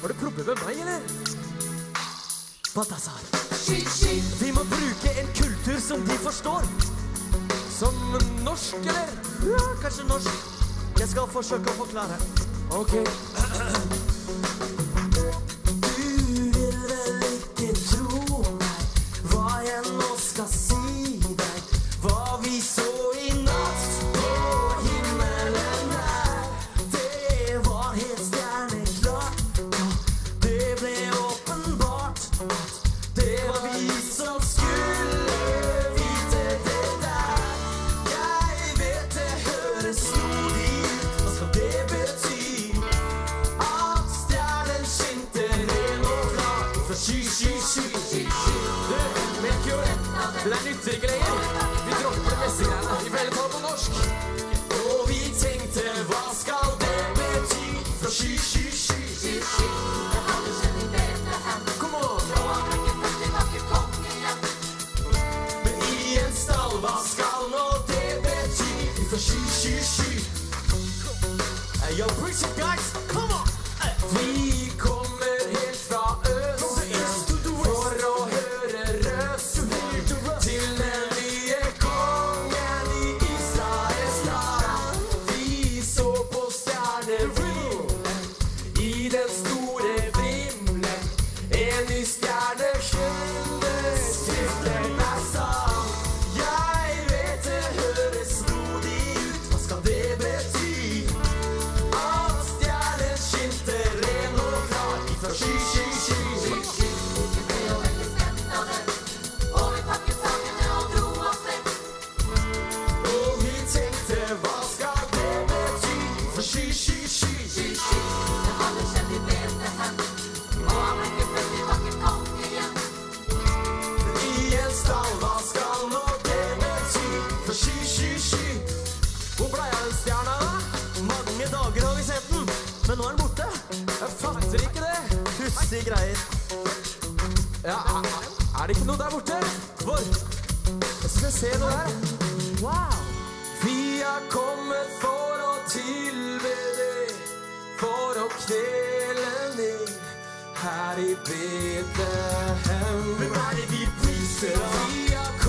Har du problem med meg, eller? Balthazar. Vi må bruke en kultur som de forstår. Som norsk, eller? Ja, kanskje norsk. Jeg skal forsøke å forklare. Ok. Du vil vel ikke tro meg, hva jeg nå skal si deg. Hva vi så i natt på himmelen der. Det var helt stjerneklart. Det ble åpenbart at det var vi som skulle vite det der. Jeg vet det høres snodig ut. Hva skal det bety? At stjernen skinte ren og klar. For sky, sky, sky, sky, sky. Du, Melchior, det der nytter ikke lenger. Vi dropper det beste greiene. Vi får heller ta på norsk. Og vi tenkte, hva skal det bety? For sky, sky, sky, sky, sky. Kom on! Men i en stall, hva skal nå det bety? For sky, sky, sky. Hey, yo, preach it, guys! Come on! Vi kommer helt fra øst for å høre røst til den nye kongen i Israels land. Vi så på stjernevimlen i den store vrimlen. En ny stjerne skjønner skriften er sann. Jeg vet det høres snodig ut. Hva skal det bety? At stjernen skinte ren og klar ifra sky, sky, sky, sky, sky. Vi ble jo veldig spent av det, og vi pakket sakene og dro oss vekk. Og vi tenkte, hva skal det bety? For sky, sky, sky, sky, sky. Det hadde skjedd i Betlehem, og han ble ikke født, vi var ikke konge igjen. I en stall, hva skal nå det bety? For sky, sky, sky. Hvor ble jeg den stjerna da? Mange dager har vi sett den, men nå er den borte. Jeg fatter ikke det. Pussige greier. Ja, er det ikke noe der borte? Hvor? Jeg synes jeg ser noe der. Wow. Vi har kommet for å tilbe deg, for å knele ned her i Betlehem. Hvem er det vi priser av? Vi har